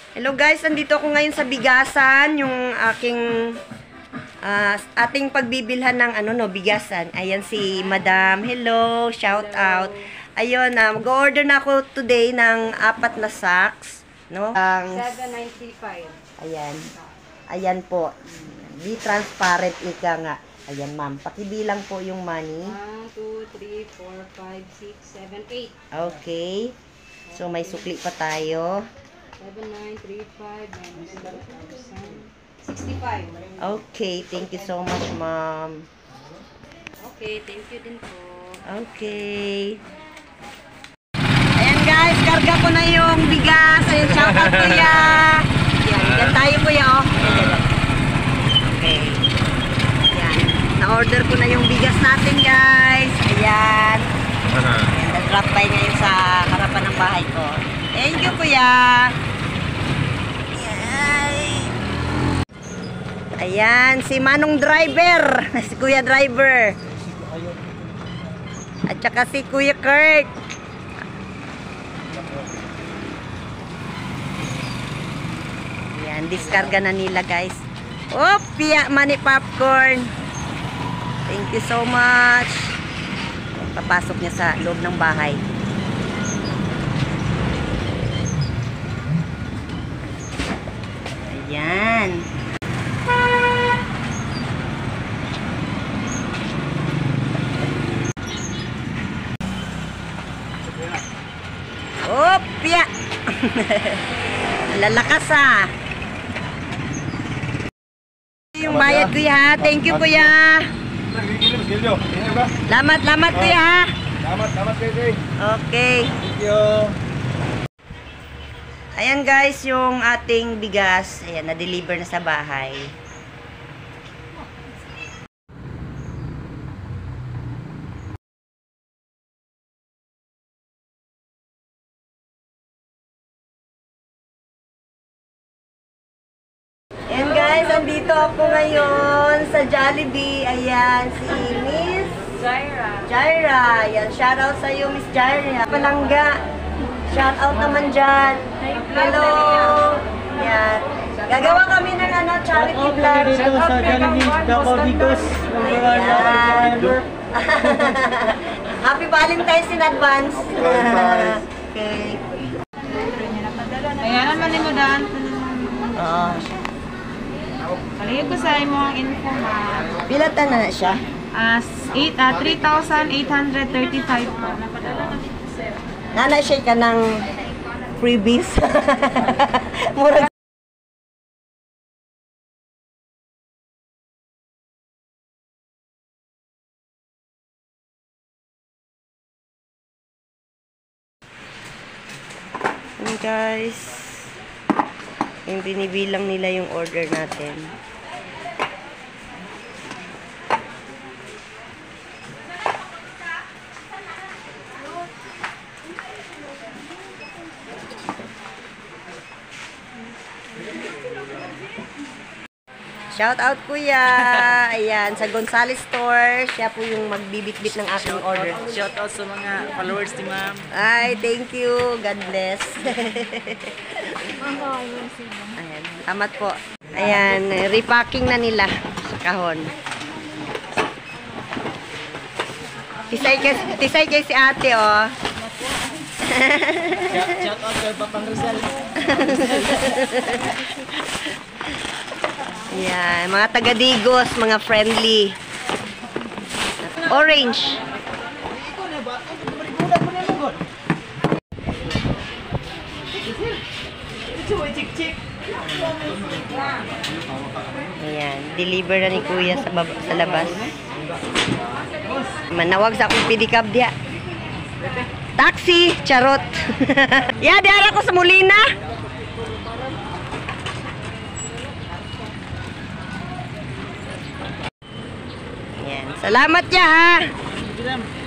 Hello guys, nandito ako ngayon sa bigasan, yung ating pagbibilhan ng bigasan. Ayan si Madam. Hello, shout out. Ayun, mag-order na ako today ng 4 na sacks, no? 7.95. Ayan. Ayan po. Be transparent ika nga. Ayan, ma'am. Pakibilang po yung money. 1, 2, 3, 4, 5, 6, 7, 8. Okay. So may sukli pa tayo. 7,935 Okay, thank you so much, ma'am. Okay, thank you din po. Okay. Ayan guys, karga ko na yung bigas. Ayan, shout out kuya. Yan tayo kuya, oh. Okay. Yan. Na-order ko na yung bigas natin guys. Ayan. Ayan, nag-drop by ngayon sa harapan ng bahay ko. Thank you kuya. Ayan, si Manong Driver. Si Kuya Driver. At saka si Kuya Kurt. Ayan, diskarga na nila guys. Oh, Pia Money Popcorn. Thank you so much. Papasok niya sa loob ng bahay. Ayan. Opya! Lalakas ah! Yung bayad kuya, thank you kuya! Lamat kuya! Lamat kuya! Okay! Thank you! Ayan guys, yung ating bigas, ayan, na-deliver na sa bahay. Ayan guys, andito ako ngayon sa Jollibee. Ayan, si Miss Jaira. Ayan, shoutout sa iyo Miss Jaira. Palangga. Shoutout naman dyan. Hello. Ayan. Gagawa kami ng charity vlog. Shoutout sa Jollibee. Ayan. Happy Valentine's in advance. Okay. Ayan naman mo daan. Oo. Kaligay ko sa imo ang info ma. Pilatan na siya? 3,835 po. Nana siya ka ng freebies. Murag. Hey guys. Yung binibilang nila yung order natin. Shout out kuya! Ayan, sa Gonzales Store. Siya po yung magbibitbit ng aking order. Shout out sa mga followers ni ma'am. Ay, thank you. God bless. Ayan, tamat po. Ayan, repacking na nila sa kahon. Tisay kay si ate, oh. Shout out kay Papang Rizal. Ayan, mga taga-Digos, mga friendly. Orange. Ayan, deliver na ni kuya sa labas. Manawag sa akong pedicab dia. Taxi, charot. Ya, diara ko sa Molina. Ayan, salamat ya ha.